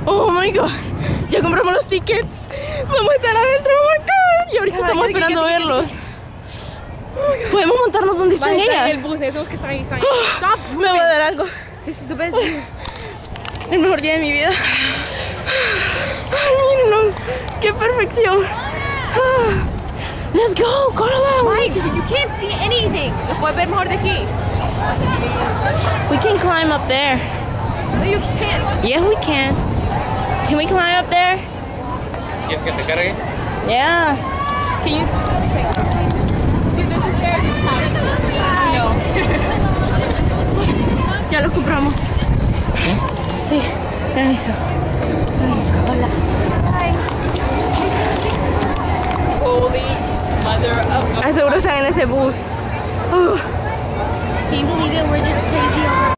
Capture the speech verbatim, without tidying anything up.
Oh my god. Ya compramos los tickets. Vamos a estar adentro. Oh my god. Y ahorita estamos esperando verlos. Podemos montarnos donde están ellas. El bus, esos que están ahí, están ahí. Stop. Me va a dar algo. This is the best. El mejor día de mi vida. Ay, mírenos. Qué perfección. Let's go, Carla. Why? You can't see anything. Los puedes ver mejor de aquí. We can climb up there. No, you can't. Yes, we can. Can we climb up there? ¿Quieres que te cargue? Yeah. Can you? Dude, there's a stairs inside. No. Ya los compramos. Sí. Permiso. Permiso. Hola. Hi. Holy mother of. Seguro están en ese bus. Uh. Can you believe it? We're just crazy over